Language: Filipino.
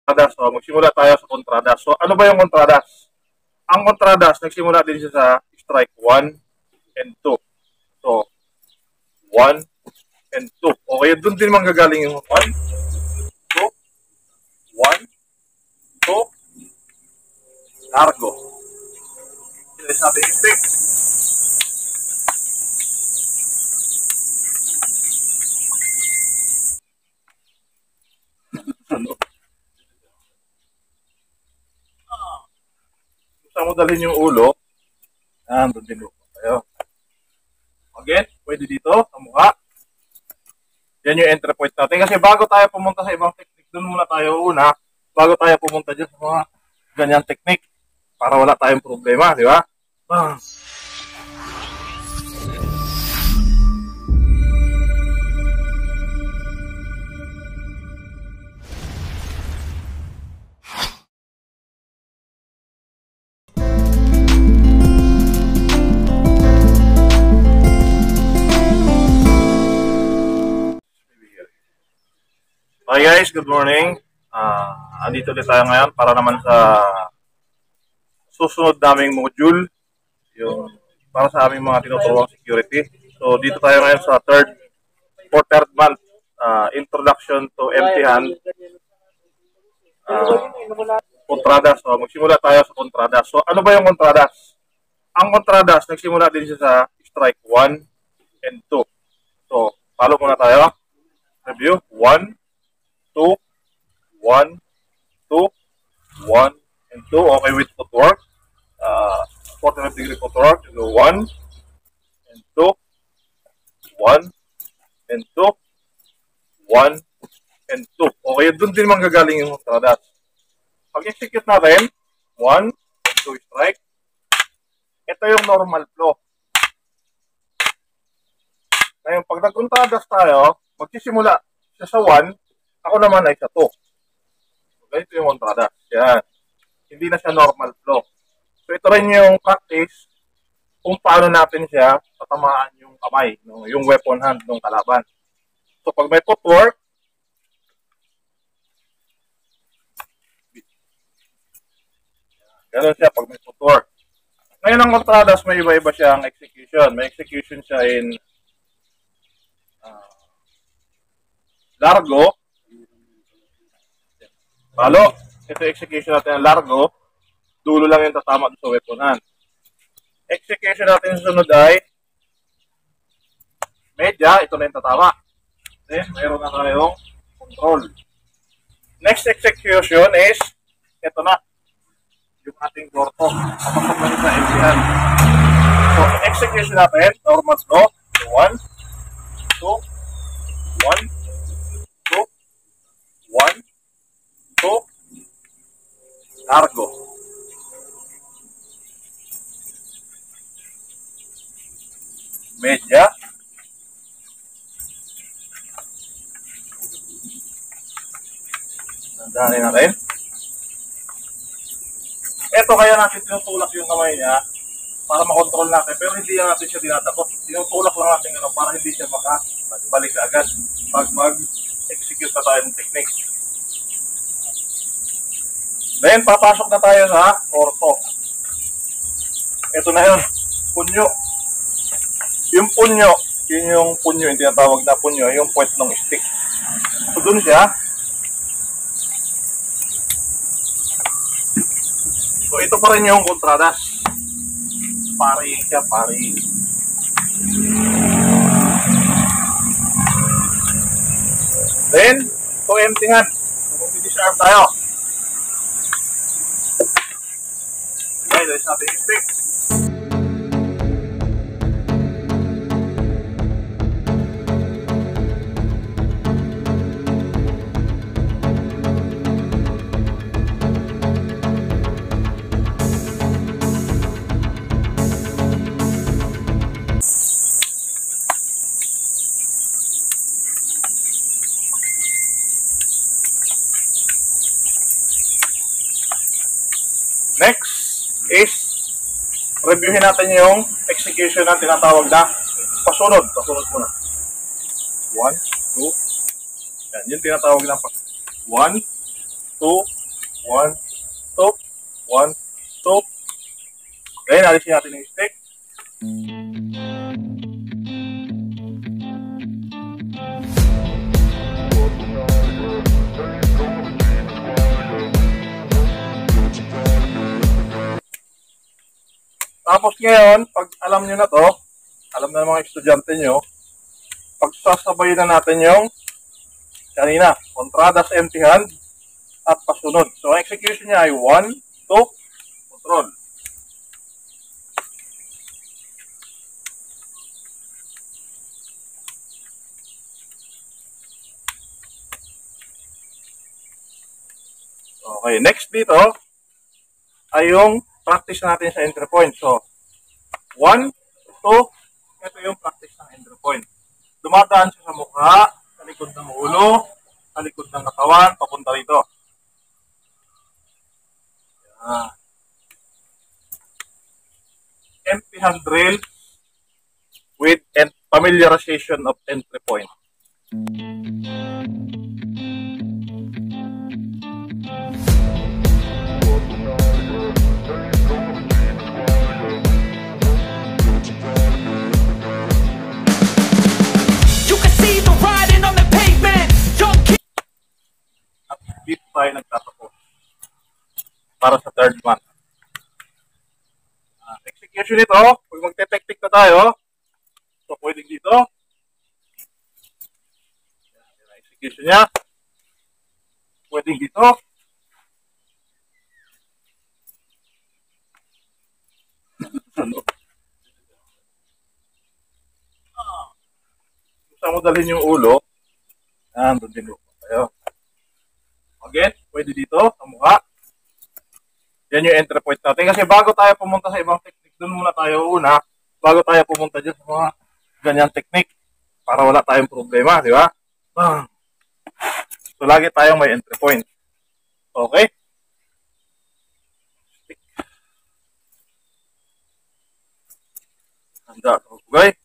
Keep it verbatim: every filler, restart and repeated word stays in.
Contradas. So, magsimula tayo sa Contradas. So, ano ba yung Contradas? Ang Contradas, nagsimula din siya sa strike one and two. So, one and two. Okay, doon din manggagaling yung one, two, one, two, largo. Ito sa ating stick. Ano? Gusto mo dalhin yung ulo, yan, doon din lupa tayo. Again, pwede dito, sa mukha. Yan yung entry point natin. Kasi bago tayo pumunta sa ibang technique, doon muna tayo una, bago tayo pumunta dyan sa mga ganyang technique, para wala tayong problema, di ba? Ah. Hi guys, good morning. Uh, andito ulit tayo ngayon para naman sa susunod naming module, yung para sa aming mga tinuturuang security. So dito tayo ngayon sa third, for third month, uh, introduction to empty hand, uh, Contradas. So magsimula tayo sa Contradas. So ano ba yung Contradas? Ang Contradas, nagsimula din siya sa strike one and two. So follow muna tayo. Review. one, two, one, two, one, and two. Okay with footwork. Uh, forty-five degree footwork. You go one, and two, one, and two, one, and two. Okay, doon din manggagaling yung Contradas. Pag-execute natin, one, and two strike. Ito yung normal flow. Ngayon, pag nag-Contradas tayo, magsisimula siya sa one, ako naman ay sa two. Okay, ito yung Contradas. Yan. Hindi na siya normal flow. So, ito rin yung practice kung paano natin siya tatamaan yung kamay, no? Yung weapon hand ng kalaban. So, pag may footwork, gano'n siya pag may footwork. Ngayon ang Contradas, may iba-iba siyang execution. May execution siya in uh, largo. Palo, ito execution natin ang largo, dulo lang yung tatama sa weapon hand. Execution natin sa sunod ay medya, ito na yung tatama. Then, mayroon na tayong control. Next execution is, ito na, yung ating torto. Kapasok na sa empty hand. So, execution natin, normal flow, one, two, one, two, one, two, largo. Medya. Nandahanin natin. Ito kaya natin tinutulak yung kamay niya para makontrol natin. Pero hindi natin siya dinadakot. Tinutulak lang natin ano, para hindi siya makabalik agad pag mag-execute na tayo ng technique. Then, papasok na tayo sa orto. Ito na yun. Punyo. Yung punyo, yun yung punyo, yung tinatawag na punyo, yung puwet ng stick. So, dun siya. So, ito pa rin yung Contradas. Pari siya, pari. Then, so empty hand. So, mag-disarm tayo. Okay, there's nothing stick. Next is reviewin natin yung execution na tinatawag na pasunod. Pasunod muna. one, two. Yan, yung tinatawag na one, two, one, two, one, two. Okay, nalisin natin yung stick. Tapos ngayon, pag alam nyo na to, alam na ng mga estudyante nyo, pagsasabay na natin yung kanina, Contradas empty hand at pasunod. So, ang execution niya ay one, two, control. Okay, next dito ay yung practice natin sa entry point. So, one, two, ito yung practice ng entry point. Dumadaan siya sa mukha, sa likod ng ulo, sa likod ng katawan, papunta rito. Yan. Empty hand drill with familiarization of entry point. Dito tayo nagtatapos para sa third one. Uh, execution nito, pag magte-technique na tayo, so pwedeng dito. Yan, execution niya. Pwedeng dito. Ano? Ah. Gusto mo dalhin yung ulo. Yan, doon din lupa tayo. Again, pwede dito, sa mukha. Yan yung entry point natin. Kasi bago tayo pumunta sa ibang technique, doon muna tayo una, bago tayo pumunta dyan sa mga ganyan technique, para wala tayong problema, di ba? So, lagi tayong may entry point. Okay? Stick. Handa. Okay?